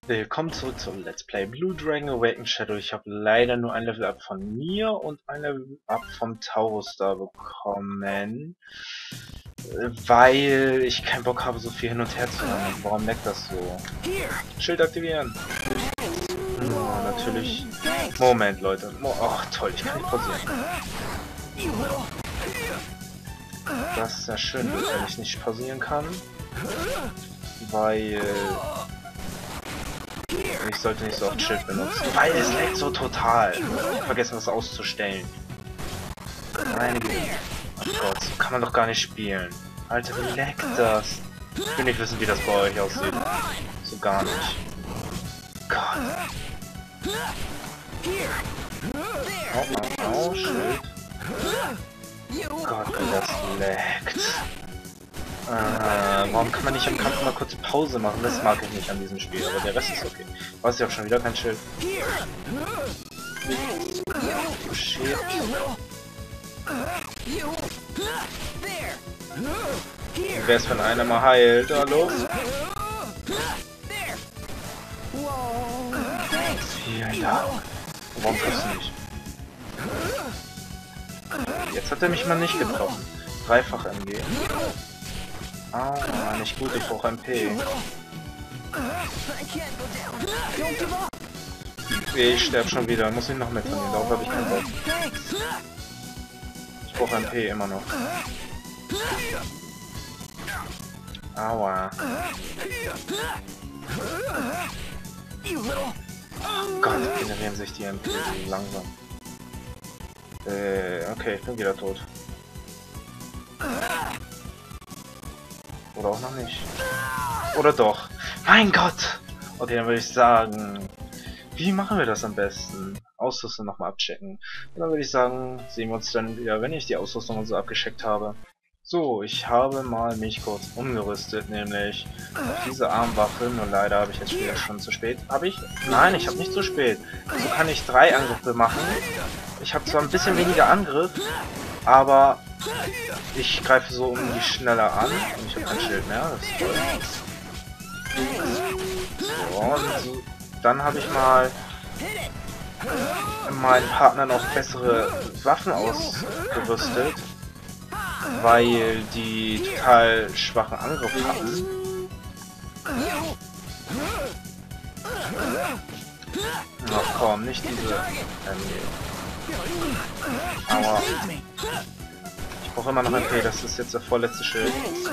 Willkommen zurück zum Let's Play Blue Dragon Awakened Shadow. Ich habe leider nur ein Level Up von mir und ein Level Up vom Taurus da bekommen, weil ich keinen Bock habe, so viel hin und her zu rennen. Warum leckt das so? Schild aktivieren. Natürlich. Moment, Leute. Ach toll, ich kann nicht pausieren. Das ist ja schön, wenn ich nicht pausieren kann, weil ich sollte nicht so oft Schild benutzen, weil es leckt so total. Ich vergesse was auszustellen. Meine Güte. Oh Gott, so kann man doch gar nicht spielen. Alter, wie leckt das? Ich will nicht wissen, wie das bei euch aussieht. So gar nicht. Gott. Au, Schild. Gott, wie das leckt. Warum kann man nicht im Kampf mal kurz Pause machen? Das mag ich nicht an diesem Spiel, aber der Rest ist okay. Was ist ja auch schon wieder kein Schild. Shit. Wer ist, wenn einer mal heilt? Hallo? Vielen Dank. Warum kriegst du nicht? Jetzt hat er mich mal nicht getroffen. Dreifach MG. Ah, nicht gut, ich brauche MP. Ich sterbe schon wieder, muss ich noch mitnehmen, darauf habe ich keinen Bock. Ich brauche MP immer noch. Aua. Gott, generieren sich die MP langsam. Okay, ich bin wieder tot. Oder auch noch nicht. Oder doch. Mein Gott! Okay, dann würde ich sagen, wie machen wir das am besten? Ausrüstung nochmal abchecken. Und dann würde ich sagen, sehen wir uns dann wieder, wenn ich die Ausrüstung und so abgecheckt habe. So, ich habe mal mich kurz umgerüstet, nämlich auf diese Armwaffe. Nur leider habe ich jetzt wieder schon zu spät. Habe ich? Nein, ich habe nicht zu spät. So kann ich 3 Angriffe machen. Ich habe zwar ein bisschen weniger Angriff, aber ich greife so um die schneller an. Und ich habe kein Schild mehr, das ist toll. So, und so, dann habe ich mal meinen Partnern auch bessere Waffen ausgerüstet, weil die total schwachen Angriff hatten. Ach komm, nicht diese. Aber ich brauche immer noch ein P, das ist jetzt der vorletzte Schild.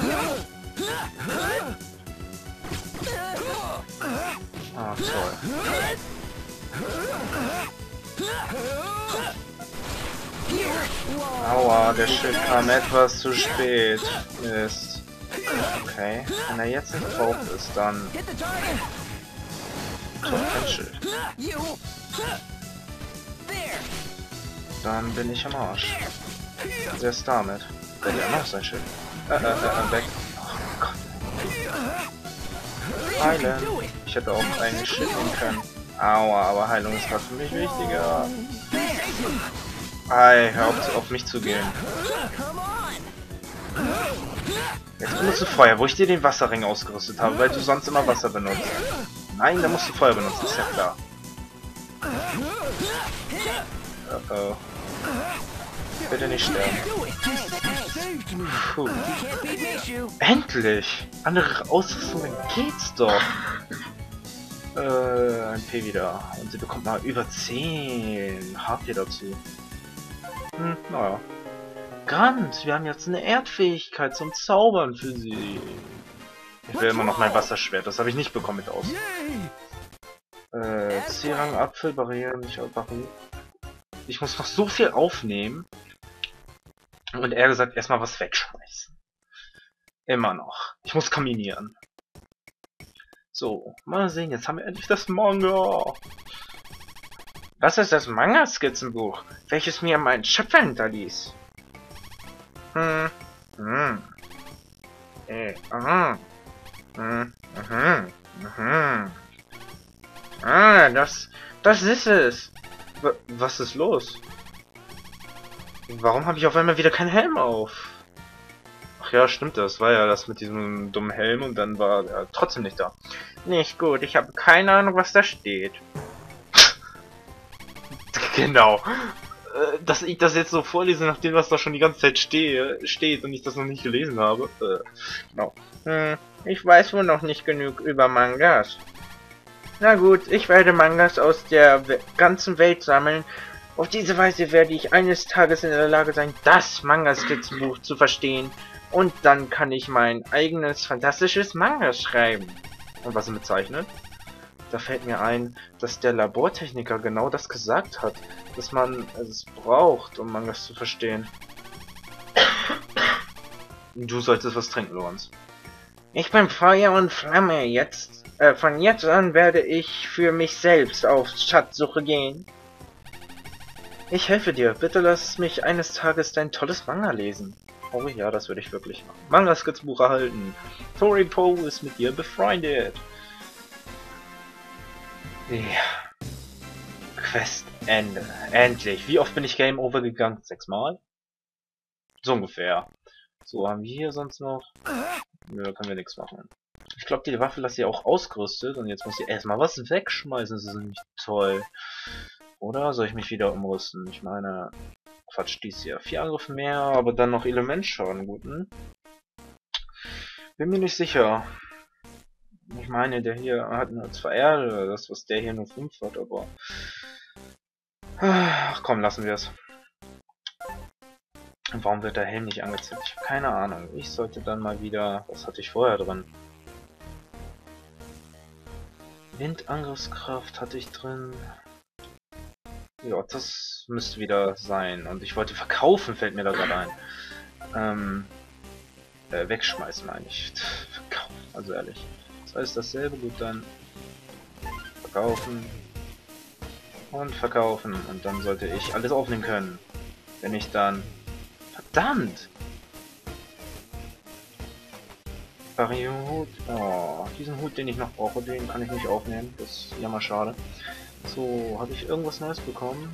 Ah, toll. Aua, der Schild kam etwas zu spät. Mist. Okay, wenn er jetzt nicht drauf ist, dann... Toll, kein Schild. Dann bin ich am Arsch. Wer ist damit? Der hat noch sein Schild. Weg. Oh Gott. Heilen. Ich hätte auch einen Schild nehmen können. Aua, aber Heilung ist gerade für mich wichtiger. Ei, hör auf mich zu gehen. Jetzt benutzt du Feuer, wo ich dir den Wasserring ausgerüstet habe, weil du sonst immer Wasser benutzt. Nein, da musst du Feuer benutzen, ist ja klar. Oh. Bitte nicht sterben. Puh. Endlich! Andere Ausrüstungen geht's doch. Ein P wieder. Und sie bekommt mal über 10 HP dazu. Naja. Grant, wir haben jetzt eine Erdfähigkeit zum Zaubern für sie. Ich will immer noch mein Wasserschwert, das habe ich nicht bekommen mit aus. C-Rang, Apfel, Barriere, nicht Barriere. Ich muss noch so viel aufnehmen. Und er gesagt, erstmal was wegschmeißen. Immer noch. Ich muss kaminieren. So, mal sehen, jetzt haben wir endlich das Manga. Das ist das Manga-Skizzenbuch, welches mir mein Schöpfer hinterließ. Ah, das ist es. Was ist los? Warum habe ich auf einmal wieder keinen Helm auf? Ach ja, stimmt, das war ja das mit diesem dummen Helm und dann war er trotzdem nicht da. Nicht gut, ich habe keine Ahnung, was da steht. Genau. Dass ich das jetzt so vorlese, nachdem was da schon die ganze Zeit steht und ich das noch nicht gelesen habe. Genau. Ich weiß wohl noch nicht genug über Mangas. Na gut, ich werde Mangas aus der ganzen Welt sammeln. Auf diese Weise werde ich eines Tages in der Lage sein, das Manga-Skizzenbuch zu verstehen. Und dann kann ich mein eigenes fantastisches Manga schreiben. Und was er bezeichnet? Da fällt mir ein, dass der Labortechniker genau das gesagt hat, dass man es braucht, um Mangas zu verstehen. Du solltest was trinken, Lorenz. Ich bin Feuer und Flamme jetzt. Von jetzt an werde ich für mich selbst auf Schatzsuche gehen. Ich helfe dir. Bitte lass mich eines Tages dein tolles Manga lesen. Oh ja, das würde ich wirklich machen. Manga-Skizzenbuch erhalten. Toripo ist mit dir befreundet. Ja. Quest Ende. Endlich. Wie oft bin ich Game Over gegangen? 6 Mal? So ungefähr. So, haben wir hier sonst noch? Nö, da können wir nichts machen. Ich glaube, die Waffe lasse ich auch ausgerüstet und jetzt muss ich erstmal was wegschmeißen. Das ist nicht toll. Oder soll ich mich wieder umrüsten? Ich meine, Quatsch, dies hier. 4 Angriffe mehr, aber dann noch Elementschaden. Gut, hm? Bin mir nicht sicher. Ich meine, der hier hat nur 2 Erde, das was der hier nur 5 hat, aber... Ach komm, lassen wir es. Warum wird der Helm nicht angezeigt? Ich habe keine Ahnung. Ich sollte dann mal wieder... Was hatte ich vorher drin? Windangriffskraft hatte ich drin. Ja, das müsste wieder sein. Und ich wollte verkaufen, fällt mir da gerade ein. Wegschmeißen meine ich. Verkaufen, also ehrlich. Das heißt dasselbe, gut, dann verkaufen und verkaufen und dann sollte ich alles aufnehmen können. Wenn ich dann... Verdammt! Barrierhut. Oh, diesen Hut, den ich noch brauche, den kann ich nicht aufnehmen. Das ist ja mal schade. So, habe ich irgendwas Neues bekommen?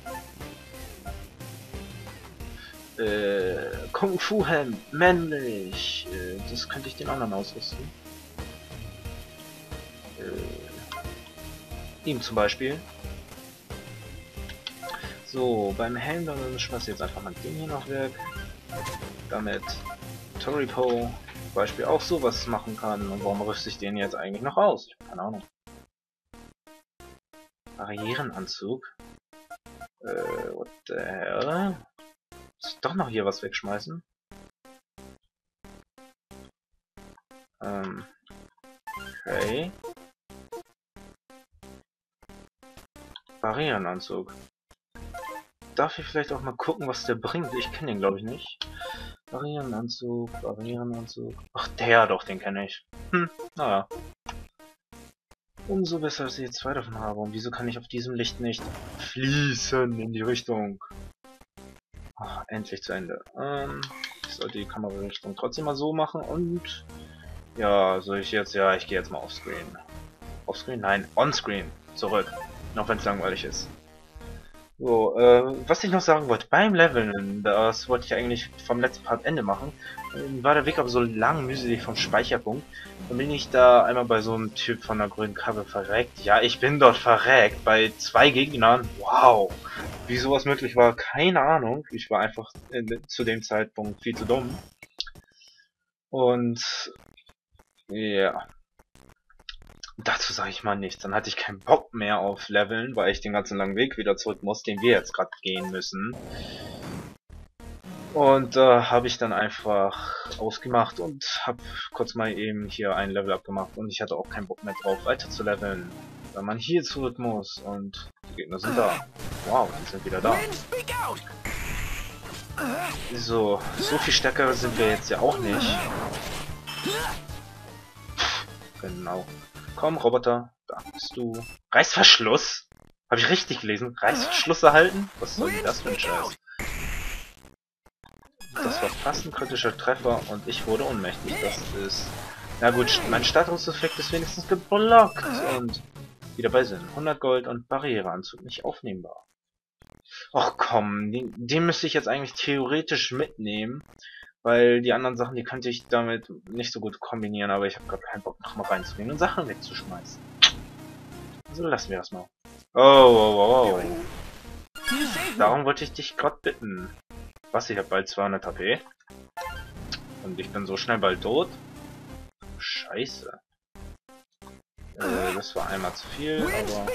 Kung Fu Helm, männlich. Das könnte ich den anderen ausrüsten. Ihm zum Beispiel. So, beim Helm, dann schmeiß jetzt einfach mal den hier noch weg. Damit Toripo zum Beispiel auch sowas machen kann. Und warum rüste ich den jetzt eigentlich noch aus? Ich habe keine Ahnung. Barrierenanzug. What the hell? Muss ich doch noch hier was wegschmeißen? Okay. Barrierenanzug. Darf ich vielleicht auch mal gucken, was der bringt? Ich kenne den, glaube ich, nicht. Barrierenanzug, Barrierenanzug. Ach, der doch, den kenne ich. Naja. Umso besser, dass ich jetzt 2 davon habe. Und wieso kann ich auf diesem Licht nicht fließen in die Richtung? Ach, endlich zu Ende. Ich sollte die Kamerarichtung trotzdem mal so machen und... Ja, soll ich jetzt... Ja, ich gehe jetzt mal offscreen. Offscreen? Nein, onscreen. Zurück. Noch wenn es langweilig ist. So, was ich noch sagen wollte, beim Leveln, das wollte ich eigentlich vom letzten Part Ende machen, war der Weg aber so lang mühselig vom Speicherpunkt. Dann bin ich da einmal bei so einem Typ von der grünen Kappe verreckt. Ja, ich bin dort verreckt, bei 2 Gegnern. Wow! Wie sowas möglich war, keine Ahnung. Ich war einfach zu dem Zeitpunkt viel zu dumm. Und, ja... Dazu sage ich mal nichts. Dann hatte ich keinen Bock mehr auf Leveln, weil ich den ganzen langen Weg wieder zurück muss, den wir jetzt gerade gehen müssen. Und da habe ich dann einfach ausgemacht und habe kurz mal eben hier ein Level abgemacht. Und ich hatte auch keinen Bock mehr drauf, weiter zu leveln. Weil man hier zurück muss und die Gegner sind da. Wow, die sind wieder da. So viel stärker sind wir jetzt ja auch nicht. Genau. Komm, Roboter, da bist du. Reißverschluss? Habe ich richtig gelesen? Reißverschluss erhalten? Was soll denn das für ein Scheiß? Das war fast ein kritischer Treffer und ich wurde ohnmächtig. Das ist... Na gut, mein Statuseffekt ist wenigstens geblockt und wieder bei Sinn. 100 Gold und Barriereanzug nicht aufnehmbar. Och komm, den müsste ich jetzt eigentlich theoretisch mitnehmen. Weil die anderen Sachen, die könnte ich damit nicht so gut kombinieren, aber ich habe gerade keinen Bock, nochmal reinzugehen und Sachen wegzuschmeißen. Also lassen wir das mal. Oh. Darum wollte ich dich gerade bitten. Was, ich habe bald 200 HP? Und ich bin so schnell bald tot? Scheiße. Das war einmal zu viel, aber...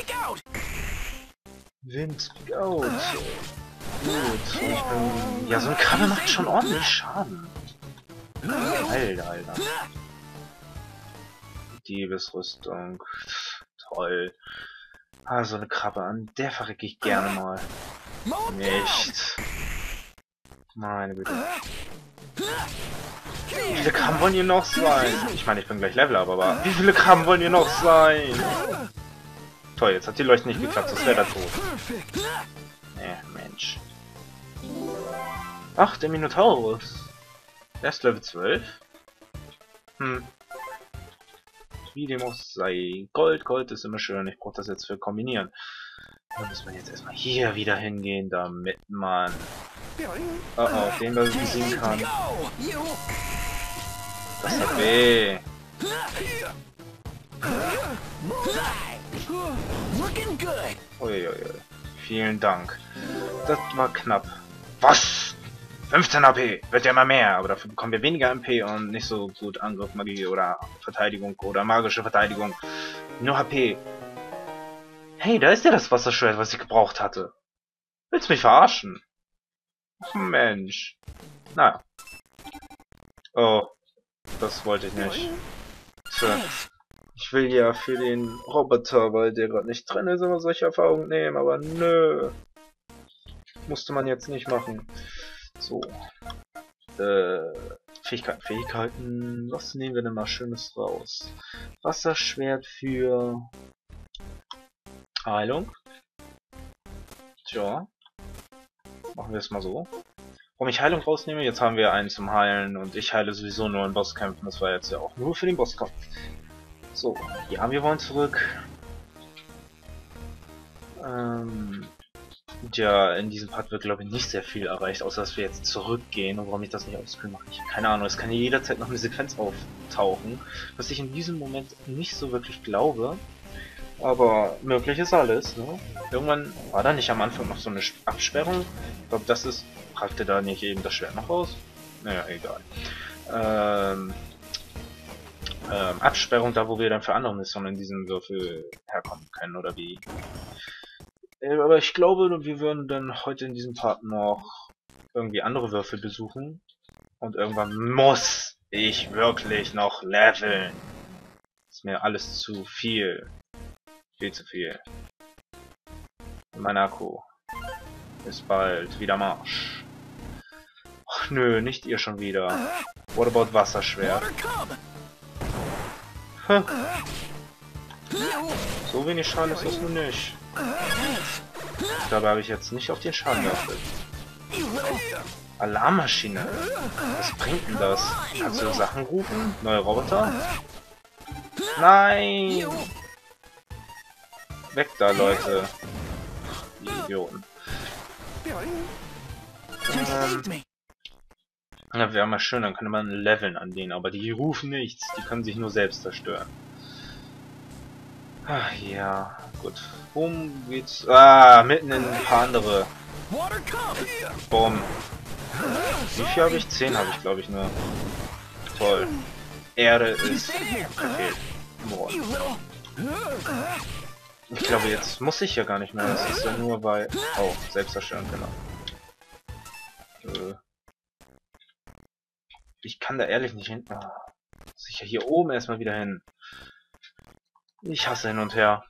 Wind Speak Out. Gut, und ich bin... Ja, so ein Krabbe macht schon ordentlich Schaden. Alter. Diebesrüstung. Toll. Ah, so eine Krabbe, an der verrecke ich gerne mal. Nicht. Meine Güte. Wie viele Krabben wollen hier noch sein? Ich meine, ich bin gleich Level up, aber wie viele Krabben wollen hier noch sein? Toll, jetzt hat die Leuchte nicht geklappt, sonst wäre er tot. Mensch. Ach, der Minotaurus. Der ist Level 12? Wie dem auch sei. Gold ist immer schön. Ich brauche das jetzt für kombinieren. Da muss man jetzt erstmal hier wieder hingehen, damit man... Oh, den wir besiegen kann. Das hat weh. Uiuiui. Vielen Dank. Das war knapp. Was? 15 HP! Wird ja immer mehr, aber dafür bekommen wir weniger MP und nicht so gut Angriff, Magie oder Verteidigung oder magische Verteidigung. Nur HP. Hey, da ist ja das Wasserschwert, was ich gebraucht hatte. Willst du mich verarschen? Ach, Mensch. Naja. Oh. Das wollte ich nicht. Tja. Ich will ja für den Roboter, weil der gerade nicht drin ist, immer solche Erfahrungen nehmen, aber nö. Musste man jetzt nicht machen. So. Fähigkeiten. Was nehmen wir denn mal Schönes raus? Wasserschwert für Heilung. Tja. Machen wir es mal so. Warum ich Heilung rausnehme? Jetzt haben wir einen zum Heilen und ich heile sowieso nur in Bosskämpfen. Das war jetzt ja auch nur für den Bosskampf. So, ja, wir wollen zurück. Ja, in diesem Part wird, glaube ich, nicht sehr viel erreicht, außer dass wir jetzt zurückgehen. Und warum ich das nicht auf Screen mache, ich habe keine Ahnung. Es kann jederzeit noch eine Sequenz auftauchen, was ich in diesem Moment nicht so wirklich glaube. Aber möglich ist alles, ne? Irgendwann war da nicht am Anfang noch so eine Absperrung. Ich glaube, das ist... Fragte da nicht eben das Schwert noch raus? Naja, egal. Absperrung, da wo wir dann für andere Missionen in diesem Würfel herkommen können, oder wie? Aber ich glaube, wir würden dann heute in diesem Part noch irgendwie andere Würfel besuchen. Und irgendwann muss ich wirklich noch leveln. Ist mir alles zu viel. Viel zu viel. Mein Akku ist bald wieder Marsch. Ach nö, nicht ihr schon wieder. What about Wasserschwert? Huh. So wenig Schaden ist das nun nicht. Dabei habe ich jetzt nicht auf den Schaden geachtet. Alarmmaschine. Was bringt denn das? Kannst du Sachen rufen? Neue Roboter? Nein! Weg da, Leute. Die Idioten. Ja, wäre mal schön, dann könnte man leveln an denen, aber die rufen nichts. Die können sich nur selbst zerstören. Ach ja, gut. Worum geht's? Ah, mitten in ein paar andere. Boom. Wie viel habe ich? 10 habe ich, glaube ich, nur. Toll. Erde ist verfehlt. Ich glaube, jetzt muss ich ja gar nicht mehr. Das ist ja nur bei... Oh, selbst zerstören, genau. Ich kann da ehrlich nicht hin. Oh, sicher hier oben erstmal wieder hin. Ich hasse hin und her.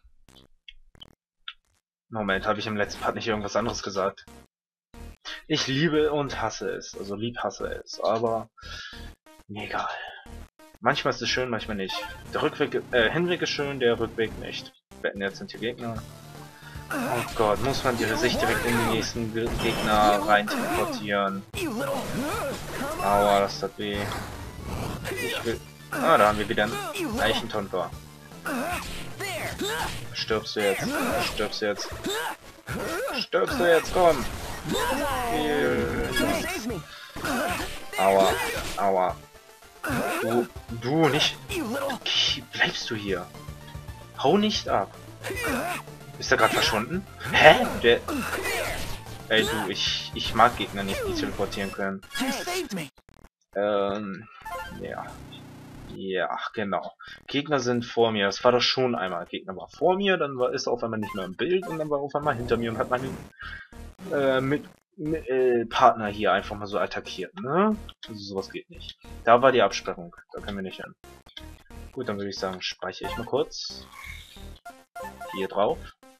Moment, habe ich im letzten Part nicht irgendwas anderes gesagt? Ich liebe und hasse es. Also hasse es. Aber mir egal. Manchmal ist es schön, manchmal nicht. Der Hinweg ist schön, der Rückweg nicht. Wetten, jetzt sind hier Gegner. Oh Gott, muss man sich direkt in den nächsten Gegner rein teleportieren. Aua, das tat weh. Ich will... Ah, da haben wir wieder einen Eichentontor. Stirbst du jetzt? Stirbst du jetzt? Stirbst du jetzt? Komm! Aua. Aua. Du nicht. Okay, bleibst du hier? Hau nicht ab. Ist er gerade verschwunden? Hä? Ey du, ich mag Gegner nicht, die teleportieren können. Ja. Ja, genau. Gegner sind vor mir. Das war doch schon einmal. Gegner war vor mir, dann ist er auf einmal nicht mehr im Bild und dann war er auf einmal hinter mir und hat meinen Partner hier einfach mal so attackiert, ne? Also sowas geht nicht. Da war die Absperrung. Da können wir nicht hin. Gut, dann würde ich sagen, speichere ich mal kurz. Hier drauf.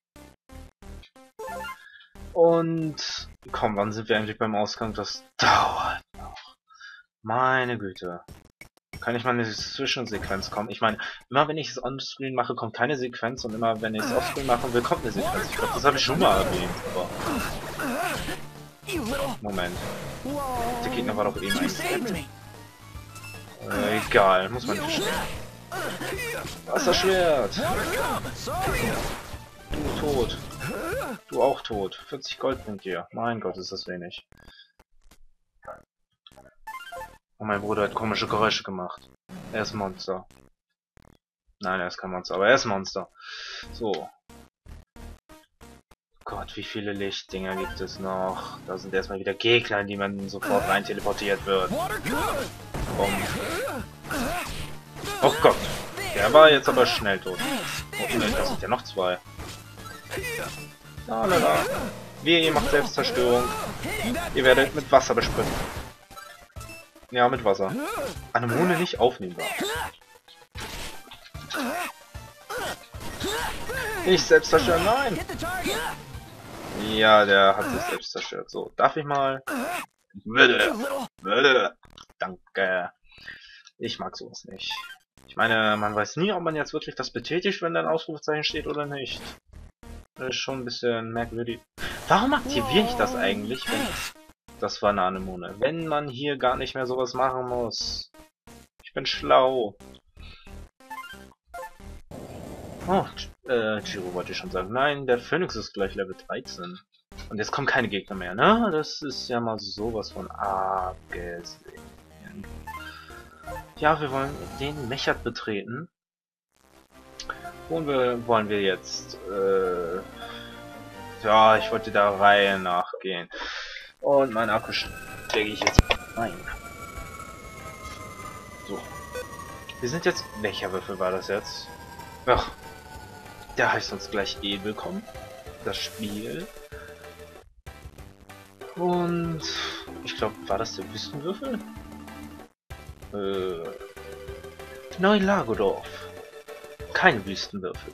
Und komm, wann sind wir eigentlich beim Ausgang? Das dauert noch. Meine Güte. Kann ich mal eine Zwischensequenz kommen? Ich meine, immer wenn ich es on-screen mache, kommt keine Sequenz und immer wenn ich es off-screen machen will, kommt eine Sequenz. Ich glaube, das habe ich schon mal erwähnt, aber... Moment. Der Gegner war doch eben ein... egal, muss man nicht stellen. Wasserschwert! Du tot. Du auch tot. 40 Goldpunkte hier. Mein Gott, ist das wenig. Und mein Bruder hat komische Geräusche gemacht. Er ist ein Monster. Nein, er ist kein Monster, aber er ist ein Monster. So. Gott, wie viele Lichtdinger gibt es noch? Da sind erstmal wieder Gegner, in die man sofort rein teleportiert wird. Oh Gott. Der war jetzt aber schnell tot. Oh, da sind ja noch zwei. Lalala. Ihr macht Selbstzerstörung. Ihr werdet mit Wasser bespritzt. Ja, mit Wasser. Anemone nicht aufnehmbar. Nicht selbst zerstören, nein! Ja, der hat sich selbst zerstört. So, darf ich mal? Danke. Ich mag sowas nicht. Ich meine, man weiß nie, ob man jetzt wirklich das betätigt, wenn da ein Ausrufezeichen steht oder nicht. Das ist schon ein bisschen merkwürdig. Warum aktiviere ich das eigentlich, wenn... Das war eine Anemone. Wenn man hier gar nicht mehr sowas machen muss. Ich bin schlau. Oh, Giro wollte ich schon sagen. Nein, der Phoenix ist gleich Level 13. Und jetzt kommen keine Gegner mehr, ne? Das ist ja mal sowas von abgesehen. Ja, wir wollen den Mechert betreten. Und wollen wir jetzt, ja, ich wollte der Reihe nachgehen. Und mein Akku stecke ich jetzt ein. So. Wir sind jetzt... Welcher Würfel war das jetzt? Ach. Der heißt uns gleich willkommen. Das Spiel. Und... Ich glaube, war das der Wüstenwürfel? Neu-Lagodorf. Kein Wüstenwürfel.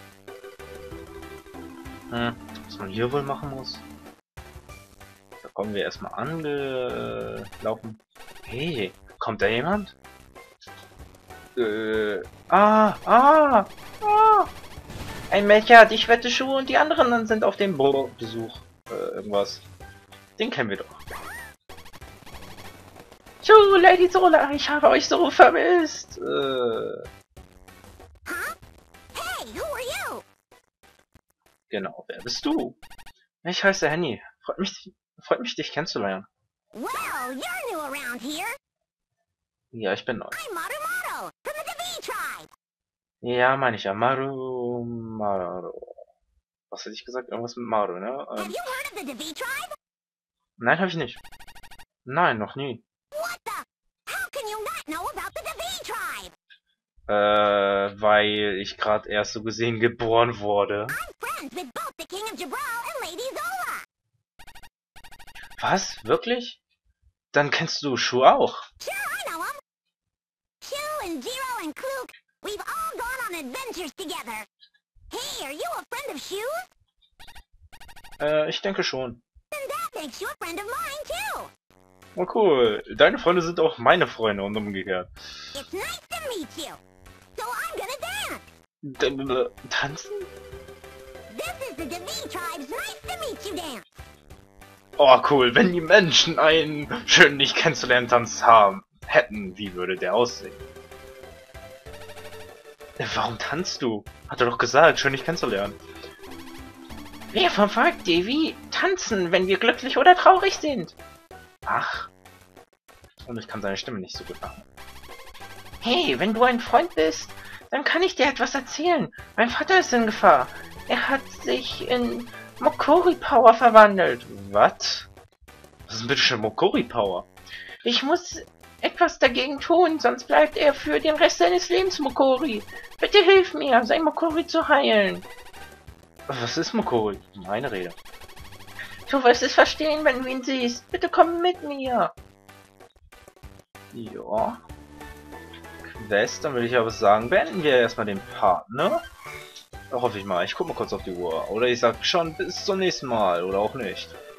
Was man hier wohl machen muss. Da kommen wir erstmal angelaufen. Hey, kommt da jemand? Ein Mecher hat die schwette Schuhe und die anderen sind auf dem Besuch. Irgendwas. Den kennen wir doch. Tschu, Lady Sola, ich habe euch so vermisst. Genau, wer bist du? Ich heiße Henny. Freut mich, dich kennenzulernen. Well, you're new around here. Ja, ich bin neu. I'm Maru from the Devi tribe. Ja, meine ich ja. Maru. Was hätte ich gesagt? Irgendwas mit Maru, ne? Have you heard of the Devi tribe? Nein, habe ich nicht. Nein, noch nie. What the? How can you not know about the Devi tribe? Weil ich gerade erst so gesehen geboren wurde. I'm friends with both the King of Jabral and Lady Zola. Was? Wirklich? Dann kennst du Shu auch. Sure, I know him. Shu and Jiro and Kluk, we've all gone on adventures together. Hey, are you a friend of Shu's? Ich denke schon. Then that makes you a friend of mine too. Oh cool. Deine Freunde sind auch meine Freunde und umgekehrt. It's nice to meet you. So I'm gonna dance. Tanzen? This is the Devi tribe's nice to meet you dance. Oh cool, wenn die Menschen einen schön nicht kennenzulernen Tanz hätten, wie würde der aussehen? Warum tanzt du? Hat er doch gesagt, schön dich kennenzulernen. Wir vom Volk Devi tanzen, wenn wir glücklich oder traurig sind. Ach. Und ich kann seine Stimme nicht so gut machen. Hey, wenn du ein Freund bist, dann kann ich dir etwas erzählen. Mein Vater ist in Gefahr. Er hat sich in Mokori Power verwandelt. Was? Was ist denn bitte schon Mokori Power? Ich muss etwas dagegen tun, sonst bleibt er für den Rest seines Lebens Mokori. Bitte hilf mir, sein Mokori zu heilen. Was ist Mokori? Meine Rede. Du wirst es verstehen, wenn du ihn siehst. Bitte komm mit mir. Ja. Quest, dann würde ich aber sagen, beenden wir erstmal den Part, ne? Hoffe ich mal. Ich guck mal kurz auf die Uhr. Oder ich sag schon bis zum nächsten Mal. Oder auch nicht.